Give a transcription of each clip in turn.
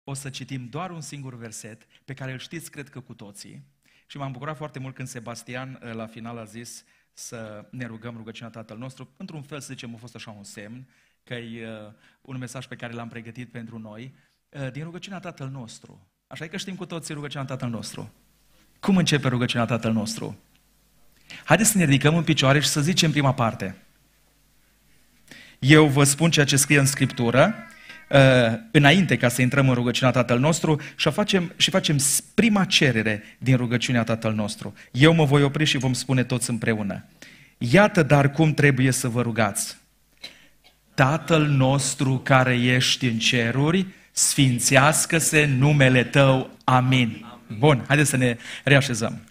o să citim doar un singur verset pe care îl știți, cred că cu toții. Și m-am bucurat foarte mult când Sebastian la final a zis să ne rugăm rugăciunea Tatăl nostru. Într-un fel, să zicem, a fost așa un semn, că e un mesaj pe care l-am pregătit pentru noi, din rugăciunea Tatăl nostru. Așa e că știm cu toții rugăciunea Tatăl nostru. Cum începe rugăciunea Tatăl nostru? Haideți să ne ridicăm în picioare și să zicem prima parte. Eu vă spun ceea ce scrie în Scriptură, înainte ca să intrăm în rugăciunea Tatăl nostru și facem prima cerere din rugăciunea Tatăl nostru. Eu mă voi opri și vom spune toți împreună. Iată dar cum trebuie să vă rugați. Tatăl nostru care ești în ceruri, sfințească-se numele Tău. Amin. Bun, haideți să ne reașezăm.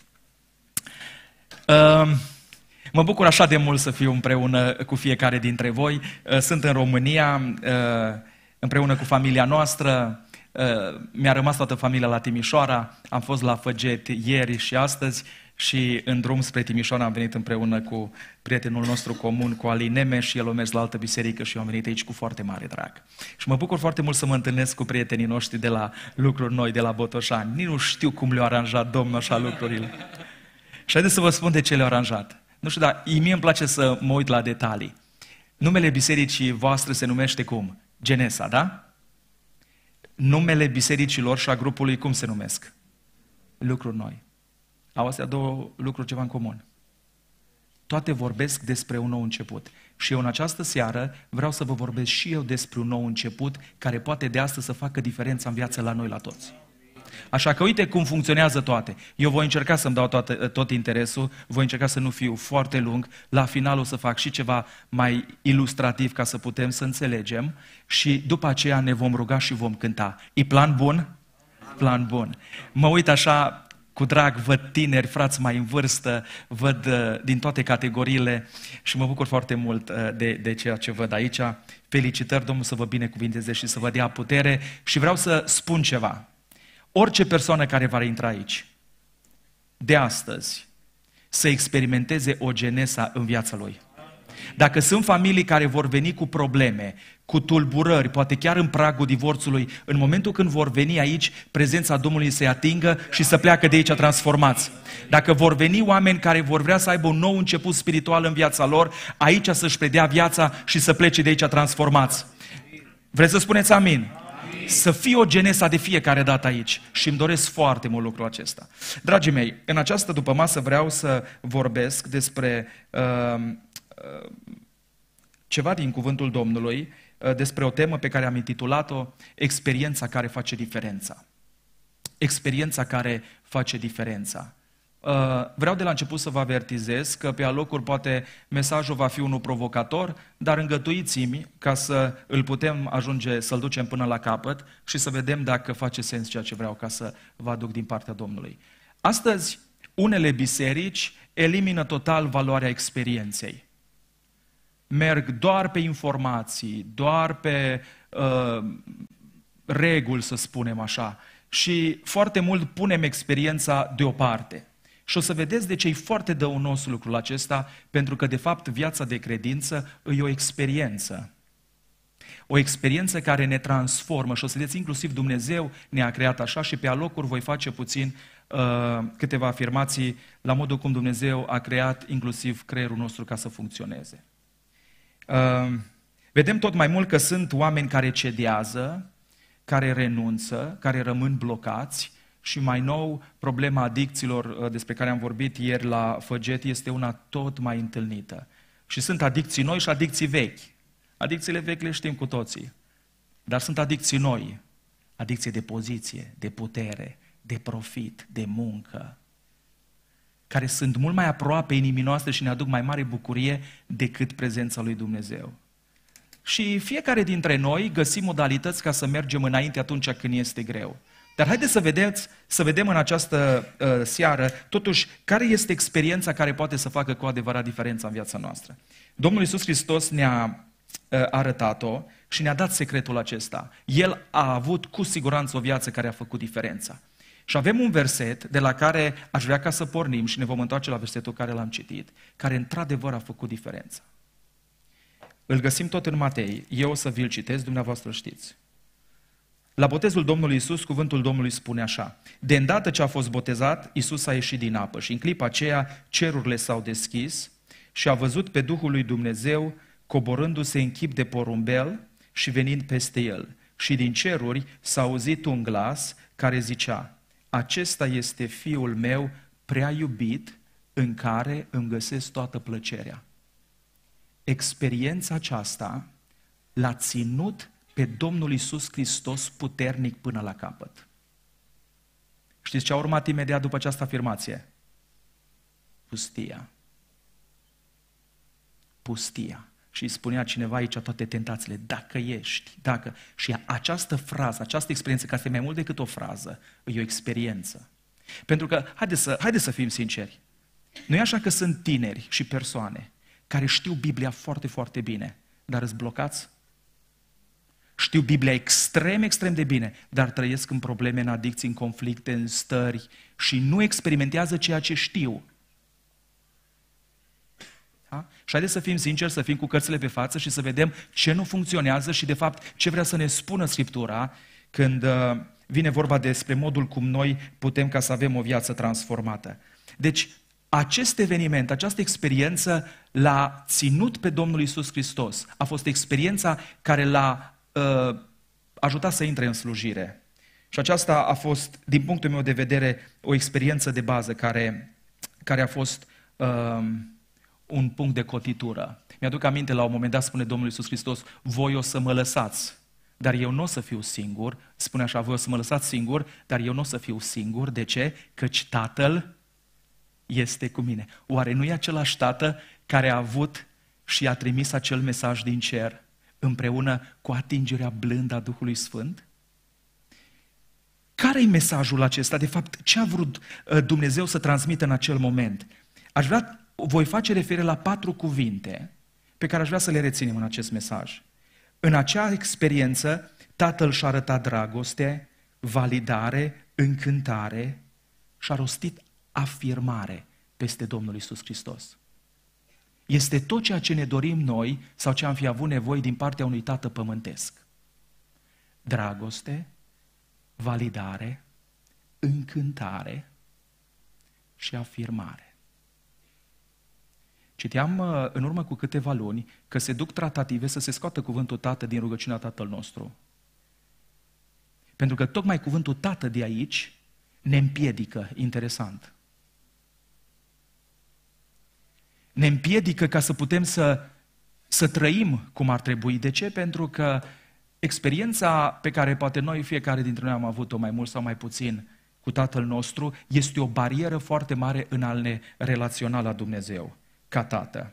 Mă bucur așa de mult să fiu împreună cu fiecare dintre voi. Sunt în România, împreună cu familia noastră. Mi-a rămas toată familia la Timișoara. Am fost la Făget ieri și astăzi și în drum spre Timișoara am venit împreună cu prietenul nostru comun, cu Alin Nemes, și el a mers la altă biserică și eu am venit aici cu foarte mare drag. Și mă bucur foarte mult să mă întâlnesc cu prietenii noștri de la Lucruri Noi, de la Botoșani. Nici nu știu cum le-a aranjat Domnul așa lucrurile. Și haideți să vă spun de ce le-a aranjat. Nu știu, dar mie îmi place să mă uit la detalii. Numele bisericii voastre se numește cum? Genesa, da? Numele bisericilor și a grupului cum se numesc? Lucruri Noi. Au astea două lucruri ceva în comun. Toate vorbesc despre un nou început. Și eu în această seară vreau să vă vorbesc și eu despre un nou început care poate de astăzi să facă diferența în viață la noi, la toți. Așa că uite cum funcționează toate. Eu voi încerca să-mi dau tot interesul, voi încerca să nu fiu foarte lung, la final o să fac și ceva mai ilustrativ ca să putem să înțelegem și după aceea ne vom ruga și vom cânta. E plan bun? Plan bun. Mă uit așa cu drag, văd tineri, frați mai în vârstă, văd din toate categoriile și mă bucur foarte mult de ceea ce văd aici. Felicitări, Domnul să vă binecuvinteze și să vă dea putere și vreau să spun ceva. Orice persoană care va intra aici, de astăzi, să experimenteze o Genesa în viața lui. Dacă sunt familii care vor veni cu probleme, cu tulburări, poate chiar în pragul divorțului, în momentul când vor veni aici, prezența Domnului să-i atingă și să pleacă de aici transformați. Dacă vor veni oameni care vor vrea să aibă un nou început spiritual în viața lor, aici să-și predea viața și să plece de aici transformați. Vreți să spuneți amin? Să fie o Genesa de fiecare dată aici și îmi doresc foarte mult lucrul acesta. Dragii mei, în această dupămasă vreau să vorbesc despre ceva din cuvântul Domnului, despre o temă pe care am intitulat-o Experiența care face diferența. Experiența care face diferența. Vreau de la început să vă avertizez că pe alocuri poate mesajul va fi unul provocator, dar îngăduiți-mi ca să îl putem ajunge, să-l ducem până la capăt și să vedem dacă face sens ceea ce vreau ca să vă aduc din partea Domnului. Astăzi, unele biserici elimină total valoarea experienței. Merg doar pe informații, doar pe reguli, să spunem așa, și foarte mult punem experiența deoparte. Și o să vedeți de ce e foarte dăunos lucrul acesta, pentru că de fapt viața de credință e o experiență. O experiență care ne transformă și o să vedeți inclusiv Dumnezeu ne-a creat așa și pe alocuri voi face puțin câteva afirmații la modul cum Dumnezeu a creat inclusiv creierul nostru ca să funcționeze. Vedem tot mai mult că sunt oameni care cedează, care renunță, care rămân blocați și mai nou problema adicțiilor despre care am vorbit ieri la Făget este una tot mai întâlnită. Și sunt adicții noi și adicții vechi. Adicțiile vechi le știm cu toții, dar sunt adicții noi, adicție de poziție, de putere, de profit, de muncă, care sunt mult mai aproape inimii noastre și ne aduc mai mare bucurie decât prezența lui Dumnezeu. Și fiecare dintre noi găsim modalități ca să mergem înainte atunci când este greu. Dar haideți să vedem în această seară, totuși, care este experiența care poate să facă cu adevărat diferența în viața noastră. Domnul Iisus Hristos ne-a arătat-o și ne-a dat secretul acesta. El a avut cu siguranță o viață care a făcut diferența. Și avem un verset de la care aș vrea ca să pornim și ne vom întoarce la versetul care l-am citit, care într-adevăr a făcut diferența. Îl găsim tot în Matei. Eu o să vi-l citesc, dumneavoastră știți. La botezul Domnului Iisus, cuvântul Domnului spune așa: de îndată ce a fost botezat, Iisus a ieșit din apă și în clipa aceea cerurile s-au deschis și a văzut pe Duhul lui Dumnezeu coborându-se în chip de porumbel și venind peste el. Și din ceruri s-a auzit un glas care zicea: acesta este Fiul meu prea iubit, în care îmi găsesc toată plăcerea. Experiența aceasta l-a ținut pe Domnul Iisus Hristos puternic până la capăt. Știți ce a urmat imediat după această afirmație? Pustia. Pustia. Și îi spunea cineva aici toate tentațiile: dacă ești, dacă... Și această frază, această experiență, care este mai mult decât o frază, e o experiență. Pentru că, haideți să fim sinceri, nu e așa că sunt tineri și persoane care știu Biblia foarte, foarte bine, dar îți blocați? Știu Biblia extrem, extrem de bine, dar trăiesc în probleme, în adicții, în conflicte, în stări și nu experimentează ceea ce știu. Da? Și haideți să fim sinceri, să fim cu cărțile pe față și să vedem ce nu funcționează și de fapt ce vrea să ne spună Scriptura când vine vorba despre modul cum noi putem ca să avem o viață transformată. Deci, acest eveniment, această experiență l-a ținut pe Domnul Iisus Hristos. A fost experiența care l-a ajutat să intre în slujire. Și aceasta a fost, din punctul meu de vedere, o experiență de bază care a fost un punct de cotitură. Mi-aduc aminte, la un moment dat spune Domnul Iisus Hristos: voi o să mă lăsați, dar eu nu o să fiu singur. Spune așa: voi o să mă lăsați singur, dar eu nu o să fiu singur. De ce? Căci Tatăl este cu mine. Oare nu e același Tată care a avut și a trimis acel mesaj din cer împreună cu atingerea blândă a Duhului Sfânt? Care-i mesajul acesta? De fapt, ce a vrut Dumnezeu să transmită în acel moment? Voi face referire la 4 cuvinte pe care aș vrea să le reținem în acest mesaj. În acea experiență, Tatăl și-a arătat dragoste, validare, încântare și a rostit afirmare peste Domnul Iisus Hristos. Este tot ceea ce ne dorim noi sau ce am fi avut nevoie din partea unui tată pământesc. Dragoste, validare, încântare și afirmare. Citeam în urmă cu câteva luni că se duc tratative să se scoată cuvântul Tată din rugăciunea Tatăl nostru. Pentru că tocmai cuvântul Tată de aici ne împiedică, interesant. Ne împiedică ca să putem să trăim cum ar trebui. De ce? Pentru că experiența pe care poate noi, fiecare dintre noi am avut-o mai mult sau mai puțin cu Tatăl nostru, este o barieră foarte mare în a ne relaționa la Dumnezeu ca Tată.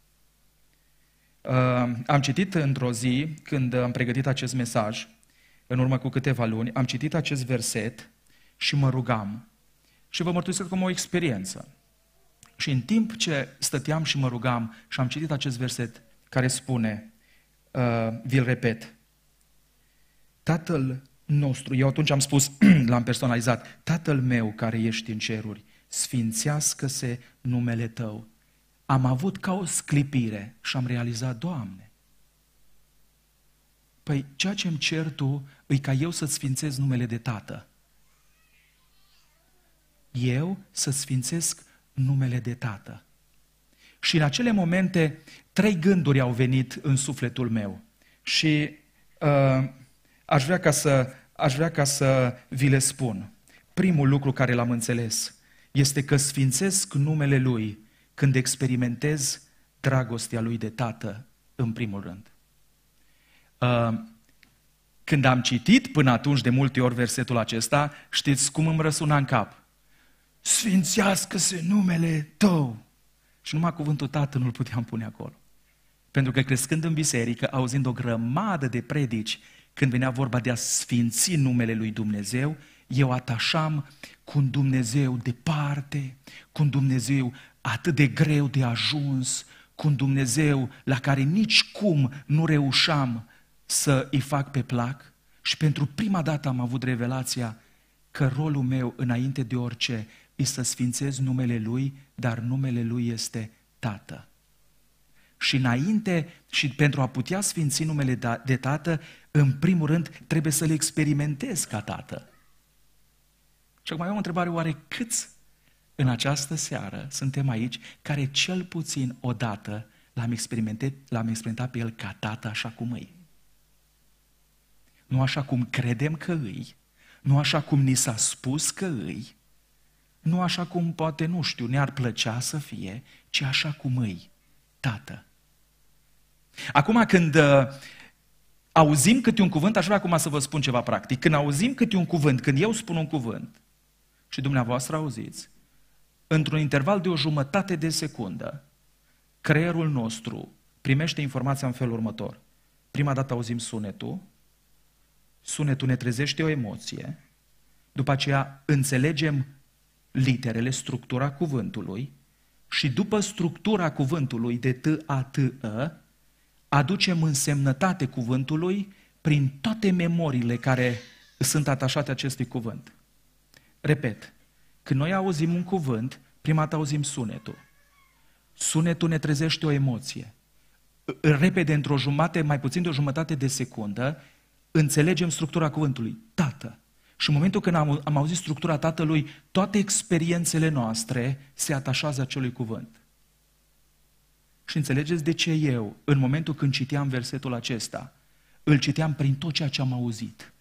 Am citit într-o zi, când am pregătit acest mesaj, în urmă cu câteva luni, am citit acest verset și mă rugam. Și vă mărturisesc cum o experiență. Și în timp ce stăteam și mă rugam și am citit acest verset care spune, vi-l repet: Tatăl nostru, eu atunci am spus, l-am personalizat: Tatăl meu care ești în ceruri, sfințească-se numele Tău. Am avut ca o sclipire și am realizat: Doamne, păi ceea ce îmi cer Tu e ca eu să-ți sfințez numele de Tată. Eu să sfințesc numele de Tată. Și în acele momente 3 gânduri au venit în sufletul meu și aș vrea ca să vi le spun. Primul lucru care l-am înțeles este că sfințesc numele Lui când experimentez dragostea Lui de Tată în primul rând. Când am citit până atunci de multe ori versetul acesta, știți cum îmi răsuna în cap? Sfințească-se numele Tău. Și numai cuvântul Tată nu-l puteam pune acolo. Pentru că crescând în biserică, auzind o grămadă de predici, când venea vorba de a sfinți numele lui Dumnezeu, eu atașam cu un Dumnezeu departe, cu un Dumnezeu atât de greu de ajuns, cu un Dumnezeu la care nici cum nu reușeam să îi fac pe plac. Și pentru prima dată am avut revelația că rolul meu, înainte de orice, e să sfințez numele Lui, dar numele Lui este Tată. Și înainte, și pentru a putea sfinți numele de Tată, În primul rând, trebuie să le experimentezi ca tată. Și acum am o întrebare, oare câți în această seară suntem aici care cel puțin odată l-am experimentat pe el ca tată așa cum îi? Nu așa cum credem că îi, nu așa cum ni s-a spus că îi, nu așa cum poate, nu știu, ne-ar plăcea să fie, ci așa cum îi, tată. Acum când auzim câte un cuvânt, aș vrea acum să vă spun ceva practic. Când auzim câte un cuvânt, când eu spun un cuvânt și dumneavoastră auziți, într-un interval de o jumătate de secundă, creierul nostru primește informația în felul următor. Prima dată auzim sunetul, sunetul ne trezește o emoție, după aceea înțelegem literele, structura cuvântului și după structura cuvântului de T-A-T-E, aducem însemnătate cuvântului prin toate memoriile care sunt atașate acestui cuvânt. Repet, când noi auzim un cuvânt, prima dată auzim sunetul. Sunetul ne trezește o emoție. Repede, într-o jumătate, mai puțin de o jumătate de secundă, înțelegem structura cuvântului, tată. Și în momentul când am auzit structura tatălui, toate experiențele noastre se atașează acelui cuvânt. Și înțelegeți de ce eu, în momentul când citeam versetul acesta, îl citeam prin tot ceea ce am auzit.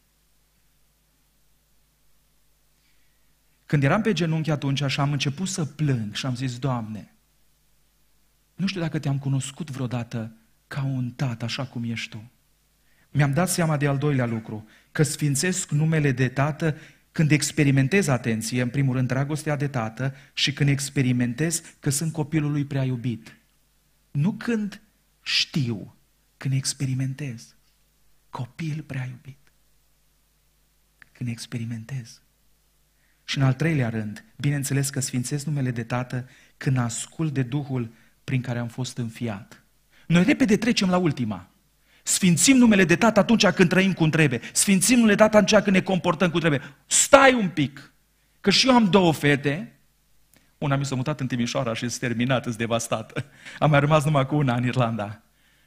Când eram pe genunchi atunci și am început să plâng și am zis, Doamne, nu știu dacă te-am cunoscut vreodată ca un tată așa cum ești Tu. Mi-am dat seama de al doilea lucru, că sfințesc numele de tată când experimentez, atenție, în primul rând, dragostea de tată și când experimentez că sunt copilul lui prea iubit. Nu când știu, când experimentez. Copil prea iubit. Când experimentez. Și în al treilea rând, bineînțeles că sfințesc numele de tată când ascult de Duhul prin care am fost înfiat. Noi repede trecem la ultima. Sfințim numele de tată atunci când trăim cum trebuie. Sfințim numele de tată atunci când ne comportăm cum trebuie. Stai un pic, că și eu am două fete. Una mi s-a mutat în Timișoara și este terminată, sunt devastată. Am mai rămas numai cu una în Irlanda.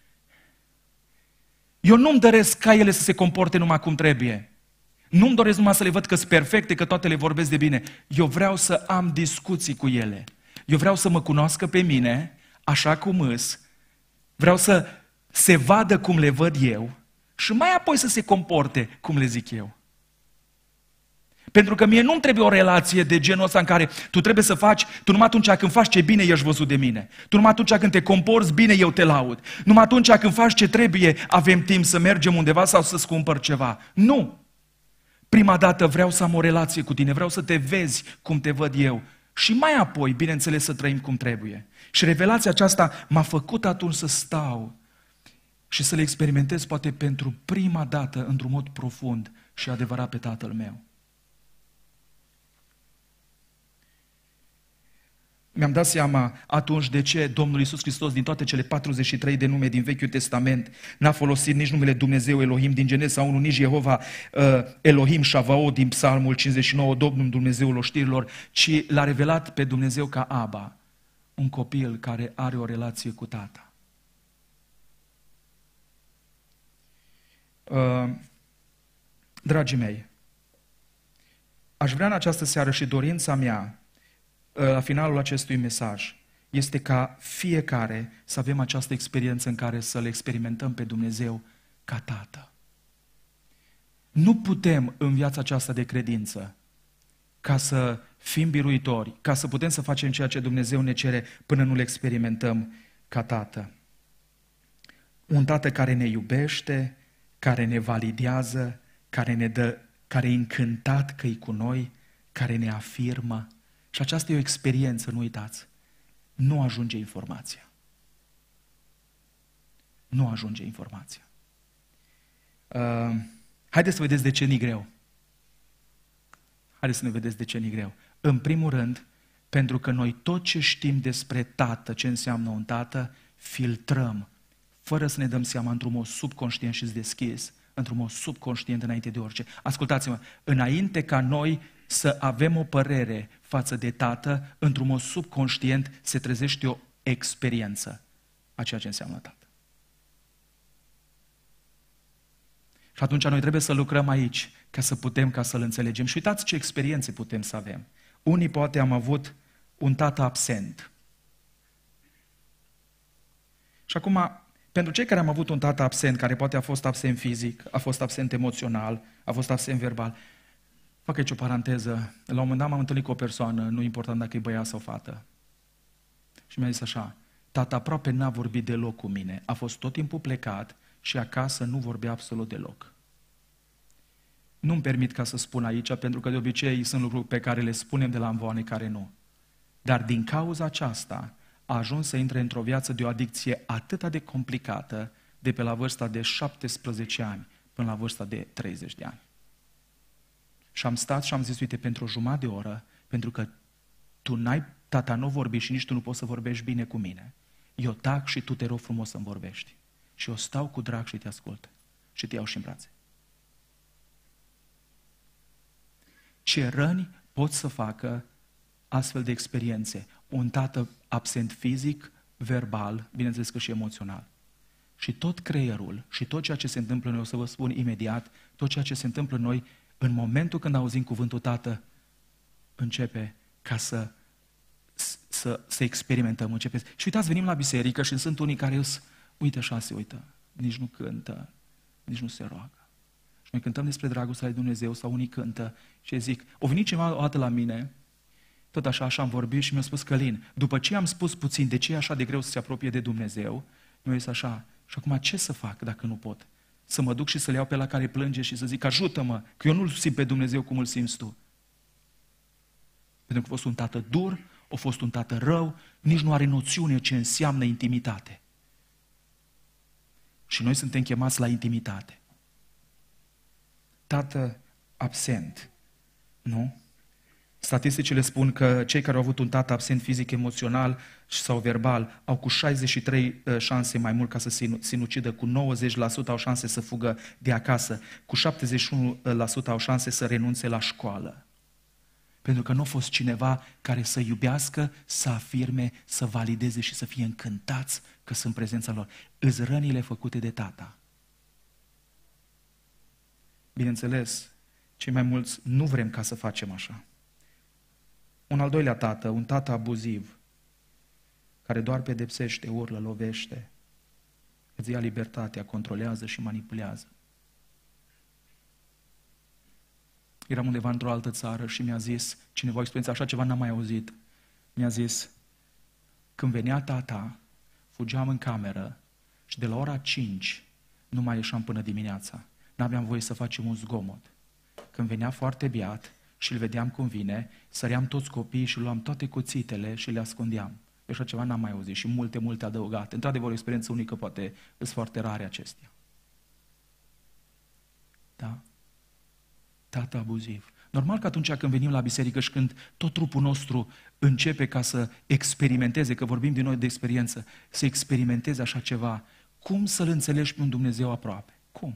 Eu nu-mi doresc ca ele să se comporte numai cum trebuie. Nu-mi doresc numai să le văd că sunt perfecte, că toate le vorbesc de bine. Eu vreau să am discuții cu ele. Eu vreau să mă cunoască pe mine, așa cum îs. Vreau să se vadă cum le văd eu și mai apoi să se comporte cum le zic eu. Pentru că mie nu-mi trebuie o relație de genul ăsta în care tu trebuie să faci, tu numai atunci când faci ce bine ești văzut de mine. Tu numai atunci când te comporți bine eu te laud. Numai atunci când faci ce trebuie avem timp să mergem undeva sau să-ți cumpăr ceva. Nu! Prima dată vreau să am o relație cu tine, vreau să te vezi cum te văd eu. Și mai apoi, bineînțeles, să trăim cum trebuie. Și revelația aceasta m-a făcut atunci să stau și să le experimentez poate pentru prima dată într-un mod profund și adevărat pe Tatăl meu. Mi-am dat seama atunci de ce Domnul Iisus Hristos din toate cele 43 de nume din Vechiul Testament n-a folosit nici numele Dumnezeu Elohim din Genesa 1, nici Jehova Elohim Shavaot din Psalmul 59, Domnul Dumnezeul oștirilor, ci l-a revelat pe Dumnezeu ca Aba, un copil care are o relație cu Tata. Dragii mei, aș vrea în această seară și dorința mea la finalul acestui mesaj este ca fiecare să avem această experiență în care să le experimentăm pe Dumnezeu ca Tată. Nu putem în viața aceasta de credință ca să fim biruitori, ca să putem să facem ceea ce Dumnezeu ne cere până nu le experimentăm ca Tată. Un Tată care ne iubește, care ne validează, care e încântat că e cu noi, care ne afirmă. Și aceasta e o experiență, nu uitați. Nu ajunge informația. Nu ajunge informația. Haideți să vedeți de ce ni greu. Haideți să ne vedeți de ce ni greu. În primul rând, pentru că noi tot ce știm despre tată, ce înseamnă un tată, filtrăm, fără să ne dăm seama, într-un mod subconștient și deschis, într-un mod subconștient înainte de orice. Ascultați-mă, înainte ca noi să avem o părere față de tată, într-un mod subconștient se trezește o experiență a ceea ce înseamnă tată. Și atunci noi trebuie să lucrăm aici ca să-L înțelegem. Și uitați ce experiențe putem să avem. Unii poate am avut un tată absent. Și acum, pentru cei care am avut un tată absent, care poate a fost absent fizic, a fost absent emoțional, a fost absent verbal, fac aici o paranteză. La un moment dat m-am întâlnit cu o persoană, nu important dacă e băiat sau fată. Și mi-a zis așa: tata aproape n-a vorbit deloc cu mine. A fost tot timpul plecat și acasă nu vorbea absolut deloc. Nu-mi permit ca să spun aici, pentru că de obicei sunt lucruri pe care le spunem de la învoane, care nu. Dar din cauza aceasta a ajuns să intre într-o viață de o adicție atât de complicată, de pe la vârsta de 17 ani până la vârsta de 30 de ani. Și am stat și am zis: uite, pentru o jumătate de oră, pentru că tata nu vorbi și nici tu nu poți să vorbești bine cu mine, eu tac și tu te rog frumos să-mi vorbești. Și eu stau cu drag și te ascult. Și te iau și în brațe. Ce răni pot să facă astfel de experiențe? Un tată absent fizic, verbal, bineînțeles că și emoțional. Și tot creierul și tot ceea ce se întâmplă în noi, o să vă spun imediat, tot ceea ce se întâmplă în noi, în momentul când auzim cuvântul tată, începe ca să experimentăm. Începe. Și uitați, venim la biserică și sunt unii care uite așa, se uită, nici nu cântă, nici nu se roagă. Și noi cântăm despre dragostea lui Dumnezeu sau unii cântă și zic, o venit cineva o dată la mine, tot așa am vorbit și mi-a spus: Călin, după ce am spus puțin de ce e așa de greu să se apropie de Dumnezeu, mi-a zis așa: și acum ce să fac dacă nu pot? Să mă duc și să-l iau pe la care plânge și să zic: ajută-mă, că eu nu-L simt pe Dumnezeu cum îl simți tu. Pentru că a fost un tată dur, a fost un tată rău, nici nu are noțiune ce înseamnă intimitate. Și noi suntem chemați la intimitate. Tată absent, nu? Statisticile spun că cei care au avut un tată absent fizic, emoțional sau verbal au cu 63 șanse mai mult ca să se sinucidă, cu 90% au șanse să fugă de acasă, cu 71% au șanse să renunțe la școală. Pentru că nu a fost cineva care să iubească, să afirme, să valideze și să fie încântați că sunt prezența lor. Îs rănile făcute de tata. Bineînțeles, cei mai mulți nu vrem ca să facem așa. Un al doilea tată, un tată abuziv, care doar pedepsește, urlă, lovește, îți ia libertatea, controlează și manipulează. Eram undeva într-o altă țară și mi-a zis cineva, o experiență așa ceva n-am mai auzit, mi-a zis: când venea tata, fugeam în cameră și de la ora 5 nu mai ieșeam până dimineața. N-aveam voie să facem un zgomot. Când venea foarte beat și îl vedeam cum vine, săream toți copiii și luam toate cuțitele și le ascundeam. Așa ceva n-am mai auzit și multe adăugate. Într-adevăr, o experiență unică, poate sunt foarte rare acestea. Da? Tată abuziv. Normal că atunci când venim la biserică și când tot trupul nostru începe ca să experimenteze, că vorbim din nou de experiență, să experimenteze așa ceva, cum să-L înțelegi pe un Dumnezeu aproape? Cum?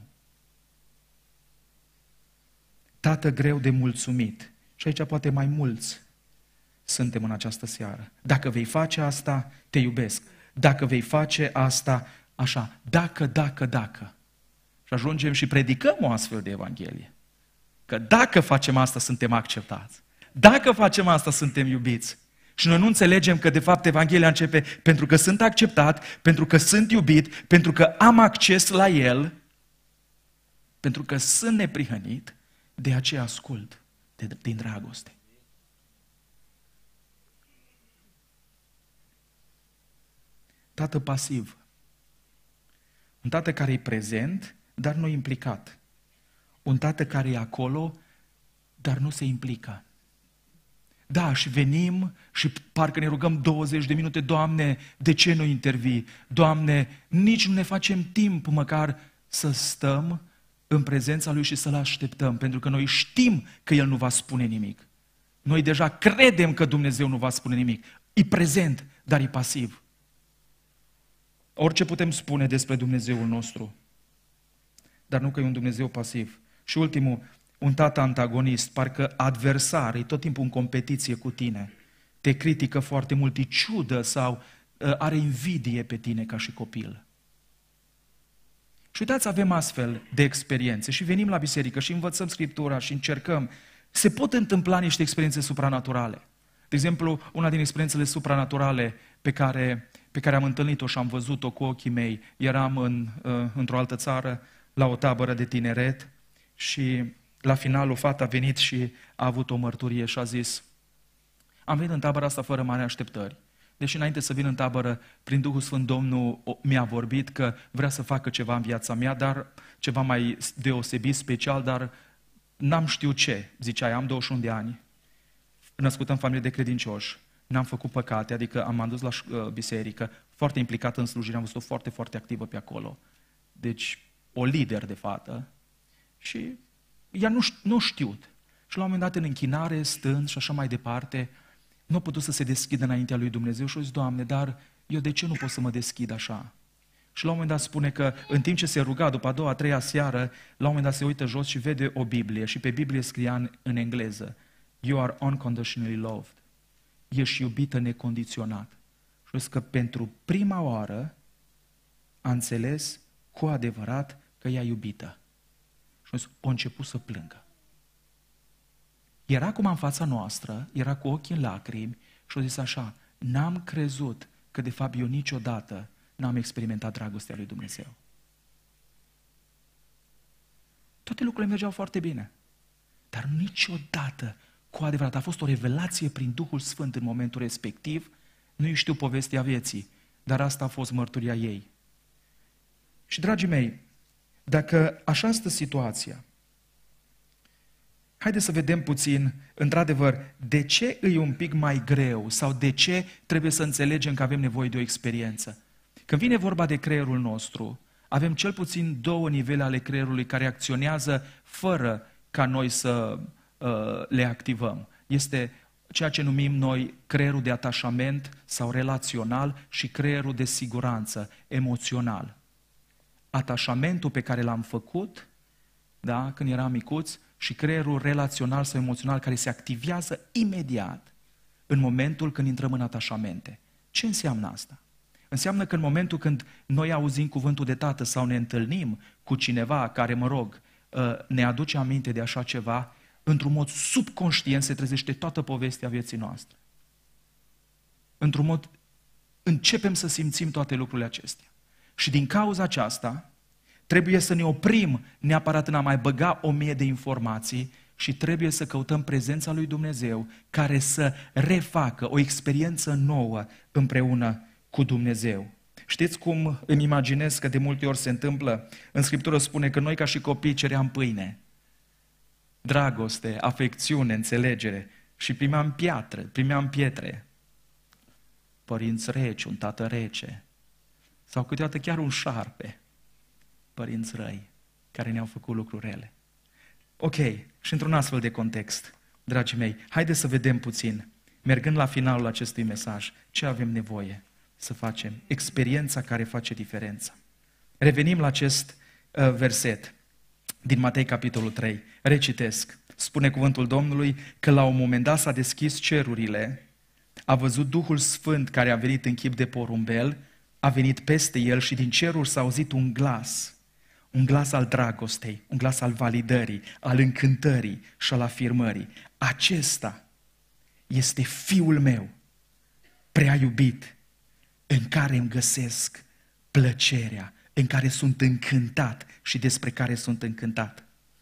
Tată greu de mulțumit. Și aici poate mai mulți suntem în această seară. Dacă vei face asta, te iubesc. Dacă vei face asta, așa. Dacă. Și ajungem și predicăm o astfel de Evanghelie. Că dacă facem asta, suntem acceptați. Dacă facem asta, suntem iubiți. Și noi nu înțelegem că de fapt Evanghelia începe pentru că sunt acceptat, pentru că sunt iubit, pentru că am acces la El, pentru că sunt neprihănit, de aceea ascult din dragoste. Tată pasiv. Un tată care e prezent, dar nu implicat. Un tată care e acolo, dar nu se implică. Da, și venim și parcă ne rugăm 20 de minute: Doamne, de ce nu intervii? Doamne, nici nu ne facem timp măcar să stăm în prezența Lui și să-L așteptăm, pentru că noi știm că El nu va spune nimic. Noi deja credem că Dumnezeu nu va spune nimic. E prezent, dar e pasiv. Orice putem spune despre Dumnezeul nostru, dar nu că e un Dumnezeu pasiv. Și ultimul, un tată antagonist, parcă adversar, e tot timpul în competiție cu tine. Te critică foarte mult, te ciudă sau are invidie pe tine ca și copil. Și uitați, avem astfel de experiențe și venim la biserică și învățăm Scriptura și încercăm. Se pot întâmpla niște experiențe supranaturale. De exemplu, una din experiențele supranaturale pe care am întâlnit-o și am văzut-o cu ochii mei, eram într-o altă țară, la o tabără de tineret și la final o fată a venit și a avut o mărturie și a zis: am venit în tabăra asta fără mari așteptări. Deși înainte să vin în tabără, prin Duhul Sfânt, Domnul mi-a vorbit că vrea să facă ceva în viața mea, dar ceva mai deosebit, special, dar n-am știut ce. Zicea, am 21 de ani, născut în familie de credincioși, n-am făcut păcate, adică am dus la biserică, foarte implicată în slujire, am văzut-o foarte, foarte activă pe acolo. Deci, o lider de fată. Și ea nu știut. Și la un moment dat, în închinare, stând și așa mai departe, nu a putut să se deschidă înaintea lui Dumnezeu și a zis: Doamne, dar eu de ce nu pot să mă deschid așa? Și la un moment dat spune că în timp ce se ruga, după a doua, a treia seară, la un moment dat se uită jos și vede o Biblie și pe Biblie scria în engleză: You are unconditionally loved. Ești iubită necondiționat. Și a zis că pentru prima oară a înțeles cu adevărat că ea iubită. Și a zis, a început să plângă. Era acum în fața noastră, era cu ochii în lacrimi și a zis așa: n-am crezut că de fapt eu niciodată n-am experimentat dragostea lui Dumnezeu. Toate lucrurile mergeau foarte bine, dar niciodată, cu adevărat, a fost o revelație prin Duhul Sfânt în momentul respectiv. Nu știu povestea vieții, dar asta a fost mărturia ei. Și, dragii mei, dacă așa stă situația, haideți să vedem puțin, într-adevăr, de ce e un pic mai greu sau de ce trebuie să înțelegem că avem nevoie de o experiență. Când vine vorba de creierul nostru, avem cel puțin două nivele ale creierului care acționează fără ca noi să le activăm. Este ceea ce numim noi creierul de atașament sau relațional și creierul de siguranță emoțional. Atașamentul pe care l-am făcut, da, când eram micuț, și creierul relațional sau emoțional care se activează imediat în momentul când intrăm în atașamente. Ce înseamnă asta? Înseamnă că în momentul când noi auzim cuvântul de tată sau ne întâlnim cu cineva care, ne aduce aminte de așa ceva, într-un mod subconștient se trezește toată povestea vieții noastre. Într-un mod începem să simțim toate lucrurile acestea. Și din cauza aceasta trebuie să ne oprim neapărat în a mai băga 1000 de informații și trebuie să căutăm prezența lui Dumnezeu care să refacă o experiență nouă împreună cu Dumnezeu. Știți cum îmi imaginez că de multe ori se întâmplă? În Scriptură spune că noi ca și copii ceream pâine, dragoste, afecțiune, înțelegere și primeam pietre, părinți reci, un tată rece sau câteodată chiar un șarpe, părinți răi care ne-au făcut lucruri rele. Ok, și într-un astfel de context, dragii mei, haideți să vedem puțin, mergând la finalul acestui mesaj, ce avem nevoie să facem, experiența care face diferența. Revenim la acest verset din Matei, capitolul 3. Recitesc. Spune cuvântul Domnului că la un moment dat s-a deschis cerurile, a văzut Duhul Sfânt care a venit în chip de porumbel, a venit peste el și din ceruri s-a auzit un glas al dragostei, un glas al validării, al încântării și al afirmării. Acesta este Fiul meu, prea iubit, în care îmi găsesc plăcerea, în care sunt încântat și despre care sunt încântat.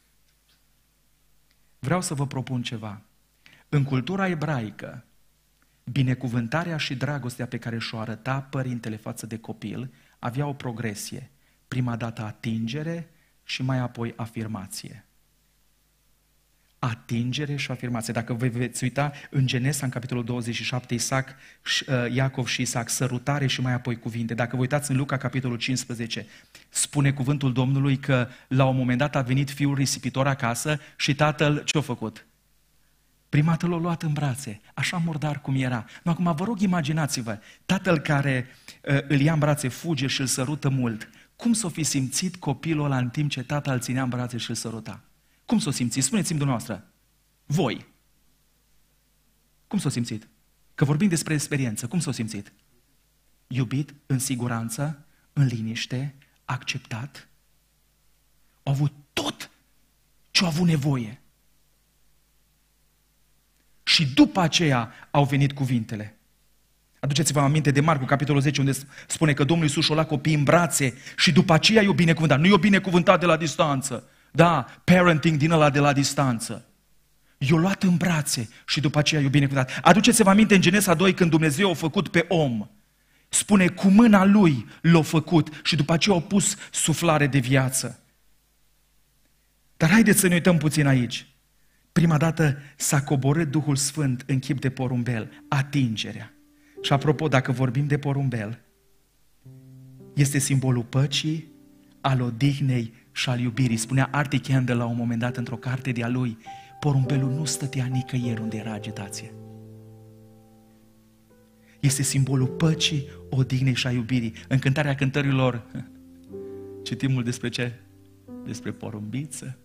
Vreau să vă propun ceva. În cultura ebraică, binecuvântarea și dragostea pe care și-o arăta părintele față de copil avea o progresie. Prima dată atingere și mai apoi afirmație. Atingere și afirmație. Dacă vă veți uita în Genesa, în capitolul 27, Iacov și Isaac, sărutare și mai apoi cuvinte. Dacă vă uitați în Luca, capitolul 15, spune cuvântul Domnului că la un moment dat a venit fiul risipitor acasă și tatăl ce-a făcut? Prima dată l-a luat în brațe, așa murdar cum era. No, acum vă rog, imaginați-vă, tatăl care îl ia în brațe fuge și îl sărută mult. Cum s-o fi simțit copilul ăla în timp ce tata îl ținea în brațe și îl săruta? Cum s-o simțit? Spuneți-mi dumneavoastră. Voi. Cum s-o simțit? Că vorbim despre experiență. Cum s-o simțit? Iubit, în siguranță, în liniște, acceptat. Au avut tot ce au avut nevoie. Și după aceea au venit cuvintele. Aduceți-vă aminte de Marcu, capitolul 10, unde spune că Domnul Iisus și-o lua copiii în brațe și după aceea i-o binecuvântat. Nu i-o binecuvântat de la distanță. Da, parenting din ăla de la distanță. I-o luat în brațe și după aceea i-o binecuvântat. Aduceți-vă aminte în Genesa 2 când Dumnezeu a făcut pe om. Spune, cu mâna lui l-a făcut și după aceea a pus suflare de viață. Dar haideți să ne uităm puțin aici. Prima dată s-a coborât Duhul Sfânt în chip de porumbel, atingerea. Și apropo, dacă vorbim de porumbel, este simbolul păcii, al odihnei și al iubirii. Spunea Artie Kendall la un moment dat într-o carte de-a lui, porumbelul nu stătea nicăieri unde era agitație. Este simbolul păcii, odihnei și a iubirii. În Cântarea Cântărilor, citimul despre ce? Despre porumbiță.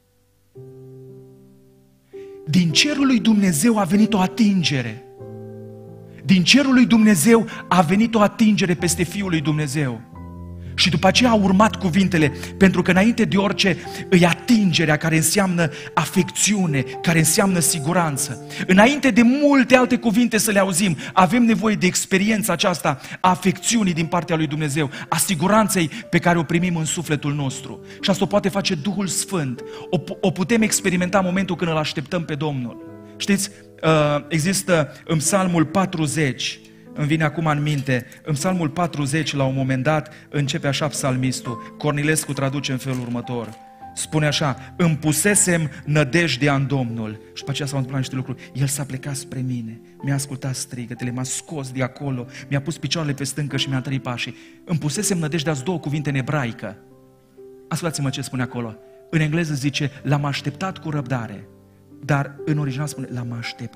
Din cerul lui Dumnezeu a venit o atingere. Din cerul lui Dumnezeu a venit o atingere peste Fiul lui Dumnezeu. Și după aceea au urmat cuvintele, pentru că înainte de orice îi atingerea care înseamnă afecțiune, care înseamnă siguranță. Înainte de multe alte cuvinte să le auzim, avem nevoie de experiența aceasta a afecțiunii din partea lui Dumnezeu, a siguranței pe care o primim în sufletul nostru. Și asta o poate face Duhul Sfânt. O putem experimenta în momentul când îl așteptăm pe Domnul. Știți, există în Psalmul 40, îmi vine acum în minte, în Psalmul 40, la un moment dat, începe așa psalmistul, Cornilescu traduce în felul următor, spune așa, îmi pusesem nădejdea în Domnul. Și după aceea s-au întâmplat niște lucruri. El s-a plecat spre mine, mi-a ascultat strigătele, m-a scos de acolo, mi-a pus picioarele pe stâncă și mi-a întărit pașii. Îmi pusesem nădejdea, două cuvinte în ebraică. Ascultați-mă ce spune acolo. În engleză zice, l-am așteptat cu răbdare. Dar în original spune, l-am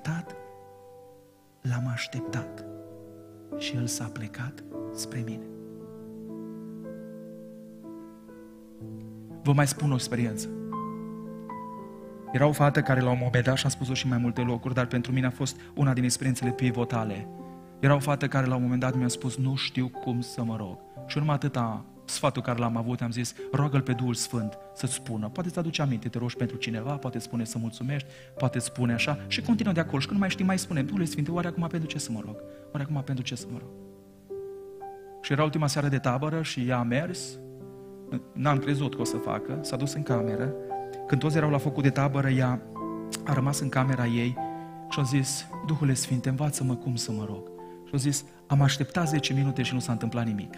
așteptat. Și el s-a plecat spre mine. Vă mai spun o experiență. Era o fată care la un moment dat, și am spus-o și în mai multe locuri, dar pentru mine a fost una din experiențele pivotale. Era o fată care la un moment dat mi-a spus, nu știu cum să mă rog. Și urmă atâta sfatul care l-am avut, am zis, roagă-L pe Duhul Sfânt să-ți spună. Poate îți aduce aminte, te rogi pentru cineva, poate spune să mulțumești, poate spune așa și continuă de acolo. Și când nu mai știi, mai spune, Duhul Sfinte, oare acum pentru ce să mă rog? Oare acum pentru ce să mă rog? Și era ultima seară de tabără și ea a mers, n-am crezut că o să facă, s-a dus în cameră. Când toți erau la focul de tabără, ea a rămas în camera ei și a zis, Duhule Sfinte, învață-mă cum să mă rog. Și a zis, am așteptat 10 minute și nu s-a întâmplat nimic.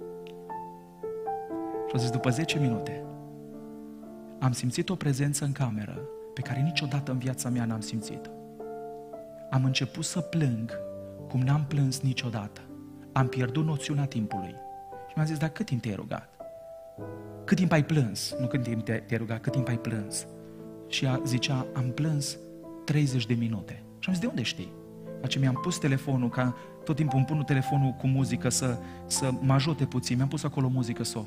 Și a zis, după 10 minute, am simțit o prezență în cameră pe care niciodată în viața mea n-am simțit-o. Am început să plâng cum n-am plâns niciodată. Am pierdut noțiunea timpului. Și mi-a zis, dar cât timp te-ai rugat? Cât timp ai plâns? Nu cât timp te-ai rugat, cât timp ai plâns? Și ea zicea, am plâns 30 de minute. Și am zis, de unde știi? Face, mi-am pus telefonul, ca tot timpul îmi pun telefonul cu muzică să mă ajute puțin. Mi-am pus acolo muzică soft.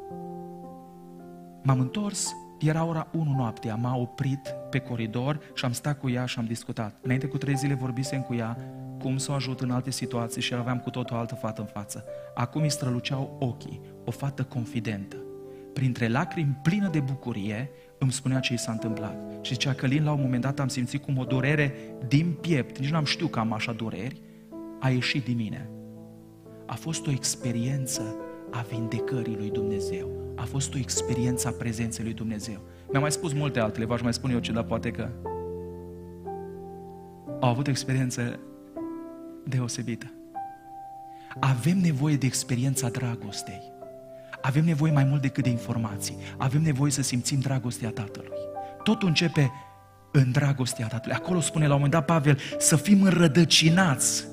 M-am întors, era ora 1 noaptea, m-a oprit pe coridor și am stat cu ea și am discutat. Înainte cu 3 zile vorbisem cu ea cum să o ajut în alte situații și aveam cu totul o altă fată în față. Acum îi străluceau ochii, o fată confidentă. Printre lacrimi plină de bucurie îmi spunea ce i s-a întâmplat. Și zicea, Călin, la un moment dat am simțit cum o durere din piept, nici n-am știut că am așa dureri, a ieșit din mine. A fost o experiență a vindecării lui Dumnezeu. A fost o experiență a prezenței lui Dumnezeu. Mi-am mai spus multe altele, v-aș mai spune eu ce, dar poate că au avut o experiență deosebită. Avem nevoie de experiența dragostei. Avem nevoie mai mult decât de informații. Avem nevoie să simțim dragostea Tatălui. Totul începe în dragostea Tatălui. Acolo spune la un moment dat Pavel să fim înrădăcinați,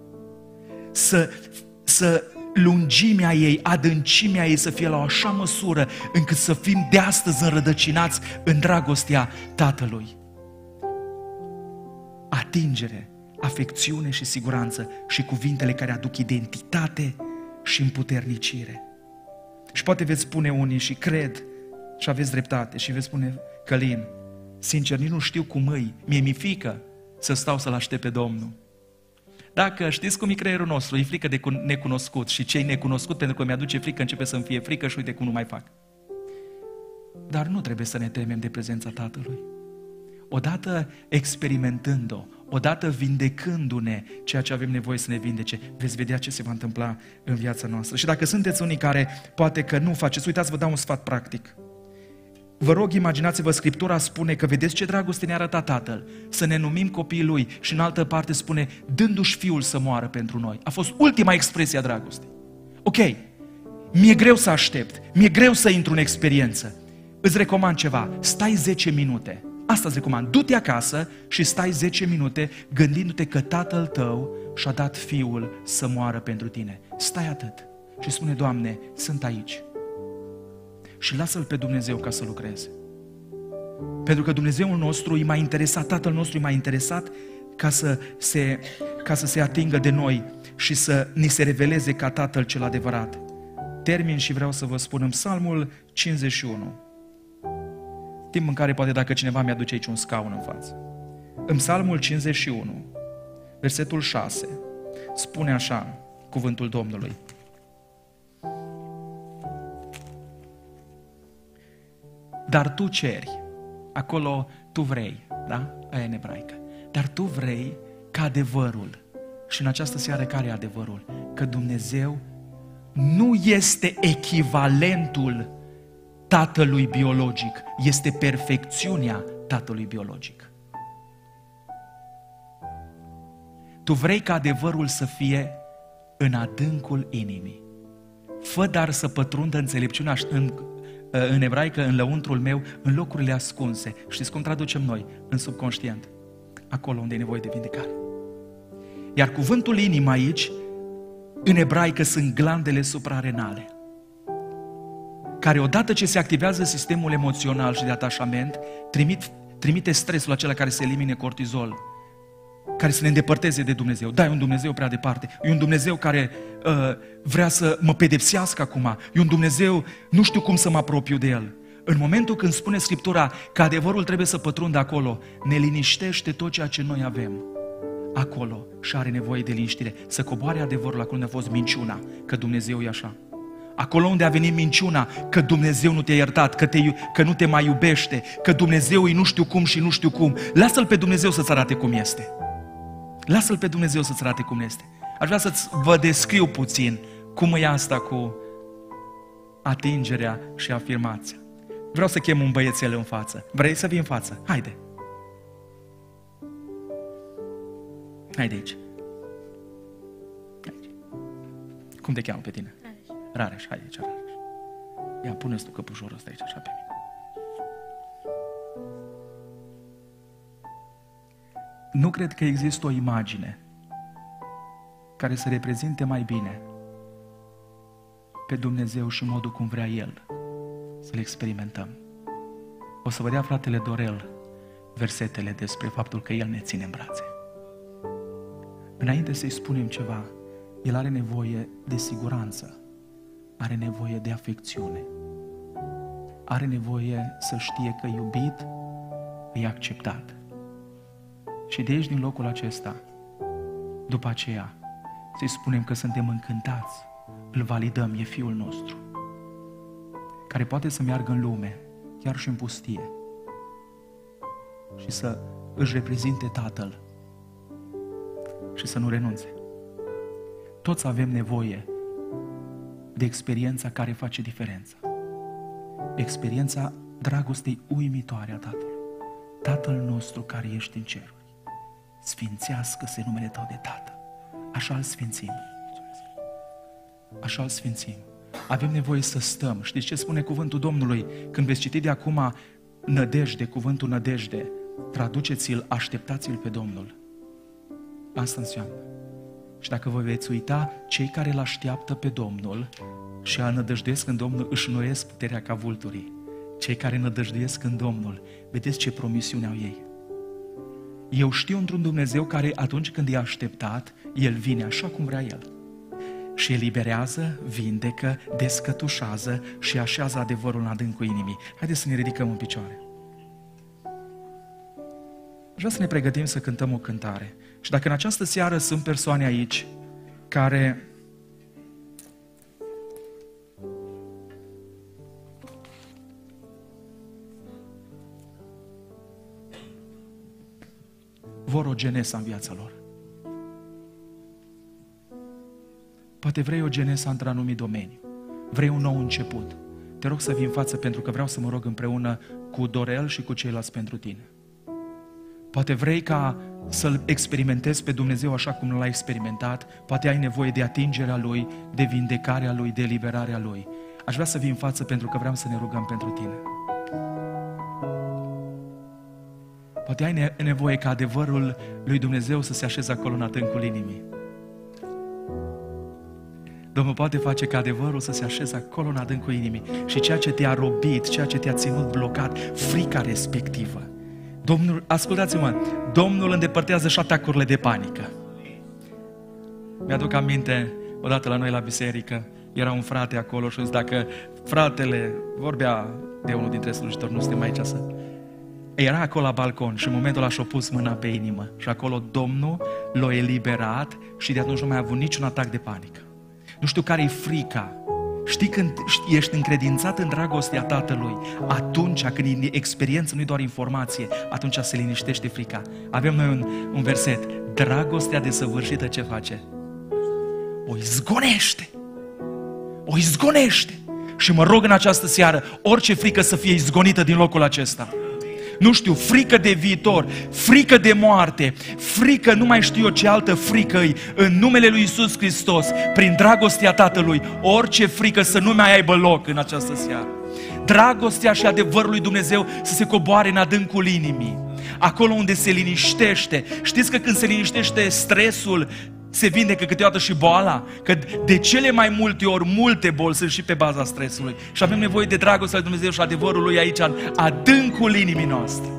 să lungimea ei, adâncimea ei să fie la o așa măsură încât să fim de astăzi înrădăcinați în dragostea Tatălui. Atingere, afecțiune și siguranță și cuvintele care aduc identitate și împuternicire. Și poate veți spune unii și cred și aveți dreptate și veți spune, Călin, sincer, nici nu știu cum mi-e frică să stau să-L aștept pe Domnul. Dacă știți cum e creierul nostru, e frică de necunoscut și ce-i necunoscut, pentru că mi-aduce frică, începe să-mi fie frică și uite cum nu mai fac. Dar nu trebuie să ne temem de prezența Tatălui. Odată experimentând-o, odată vindecându-ne ceea ce avem nevoie să ne vindece, veți vedea ce se va întâmpla în viața noastră. Și dacă sunteți unii care poate că nu faceți, uitați, vă dau un sfat practic. Vă rog, imaginați-vă, Scriptura spune că vedeți ce dragoste ne-a arătat Tatăl, să ne numim copiii Lui, și în altă parte spune, dându-și Fiul să moară pentru noi. A fost ultima expresie a dragostei. Ok, mi-e greu să aștept, mi-e greu să intru în experiență. Îți recomand ceva, stai 10 minute. Asta îți recomand, du-te acasă și stai 10 minute gândindu-te că Tatăl tău și-a dat Fiul să moară pentru tine. Stai atât și spune, Doamne, sunt aici. Și lasă-L pe Dumnezeu ca să lucreze. Pentru că Dumnezeul nostru e mai interesat, Tatăl nostru e mai interesat ca să se atingă de noi și să ni se reveleze ca Tatăl cel adevărat. Termin și vreau să vă spun în Psalmul 51. Timp în care poate dacă cineva mi-aduce aici un scaun în față. În Psalmul 51, versetul 6, spune așa cuvântul Domnului. Dar tu ceri, acolo tu vrei, da? Aia e în ebraică. Dar tu vrei ca adevărul, și în această seară care e adevărul? Că Dumnezeu nu este echivalentul tatălui biologic, este perfecțiunea tatălui biologic. Tu vrei ca adevărul să fie în adâncul inimii. Fă dar să pătrundă înțelepciunea în ebraică, în lăuntrul meu, în locurile ascunse. Știți cum traducem noi? În subconștient. Acolo unde e nevoie de vindecare. Iar cuvântul inimă aici, în ebraică, sunt glandele suprarenale, care odată ce se activează sistemul emoțional și de atașament, trimite stresul acela care se elimine cortizol, care să ne îndepărteze de Dumnezeu. Da, e un Dumnezeu prea departe, e un Dumnezeu care vrea să mă pedepsească acum, e un Dumnezeu, nu știu cum să mă apropiu de El. În momentul când spune Scriptura că adevărul trebuie să pătrundă acolo, ne liniștește tot ceea ce noi avem acolo și are nevoie de liniștire. Să coboare adevărul acolo unde a fost minciuna, că Dumnezeu e așa. Acolo unde a venit minciuna, că Dumnezeu nu te-a iertat, că nu te mai iubește, că Dumnezeu e nu știu cum și nu știu cum. Lasă-L pe Dumnezeu să-ți arate cum este. Lasă-L pe Dumnezeu să-ți arate cum este. Aș vrea să vă descriu puțin cum e asta cu atingerea și afirmația. Vreau să chem un băiețel în față. Vrei să vii în față? Haide! Haide aici. Cum te cheamă pe tine? Rareș, haide aici, Rareș. Ia, pune-ți tu căpușorul ăsta aici, așa pe mine. Nu cred că există o imagine care să reprezinte mai bine pe Dumnezeu și modul cum vrea El să-L experimentăm. O să vă dea fratele Dorel versetele despre faptul că El ne ține în brațe. Înainte să-i spunem ceva, El are nevoie de siguranță, are nevoie de afecțiune, are nevoie să știe că iubit, e acceptat. Și de aici, din locul acesta, după aceea, să-i spunem că suntem încântați, îl validăm, e Fiul nostru, care poate să meargă în lume, chiar și în pustie, și să își reprezinte Tatăl și să nu renunțe. Toți avem nevoie de experiența care face diferența. Experiența dragostei uimitoare a Tatălui. Tatăl nostru care ești în ceruri, sfințească-se numele Tău de Tată. Așa îl sfințim. Așa îl sfințim. Avem nevoie să stăm. Știți ce spune cuvântul Domnului? Când veți citi de acum nădejde, cuvântul nădejde, traduceți-l, așteptați-l pe Domnul. Asta înseamnă. Și dacă vă veți uita, cei care îl așteaptă pe Domnul și îl nădăjduiesc în Domnul își înnoiesc puterea ca vulturii. Cei care nădăjduiesc în Domnul, vedeți ce promisiune au ei. Eu știu într-un Dumnezeu care atunci când e așteptat, El vine așa cum vrea El. Și eliberează, vindecă, descătușează și așează adevărul în adâncul inimii. Haideți să ne ridicăm în picioare. Vreau să ne pregătim să cântăm o cântare. Și dacă în această seară sunt persoane aici care vor o genesă în viața lor. Poate vrei o genesă într-un anumit domeniu. Vrei un nou început. Te rog să vii în față pentru că vreau să mă rog împreună cu Dorel și cu ceilalți pentru tine. Poate vrei ca să-L experimentezi pe Dumnezeu așa cum L-ai experimentat. Poate ai nevoie de atingerea Lui, de vindecarea Lui, de eliberarea Lui. Aș vrea să vii în față pentru că vreau să ne rugăm pentru tine. Poate ai nevoie ca adevărul lui Dumnezeu să se așeze acolo în adâncul inimii. Domnul poate face ca adevărul să se așeze acolo în adâncul inimii și ceea ce te-a robit, ceea ce te-a ținut blocat, frica respectivă. Domnul, ascultați-mă, Domnul îndepărtează și atacurile de panică. Mi-aduc aminte, odată la noi la biserică, era un frate acolo și dacă fratele vorbea de unul dintre slujitori, nu suntem aici să... Era acolo la balcon și în momentul ăla și-a pus mâna pe inimă și acolo Domnul l-a eliberat și de atunci nu mai a avut niciun atac de panică. Nu știu care-i frica. Știi când ești încredințat în dragostea Tatălui, atunci când e experiență, nu-i doar informație, atunci se liniștește frica. Avem noi un verset. Dragostea desăvârșită ce face? O izgonește. O izgonește. Și mă rog în această seară, orice frică să fie izgonită din locul acesta. Nu știu, frică de viitor, frică de moarte, frică, nu mai știu eu ce altă frică e, în numele lui Iisus Hristos, prin dragostea Tatălui, orice frică să nu mai aibă loc în această seară. Dragostea și adevărul lui Dumnezeu să se coboare în adâncul inimii, acolo unde se liniștește. Știți că când se liniștește stresul, se vindecă câteodată și boala, că de cele mai multe ori, multe boli sunt și pe baza stresului. Și avem nevoie de dragostea lui Dumnezeu și adevărul lui aici, în adâncul inimii noastre.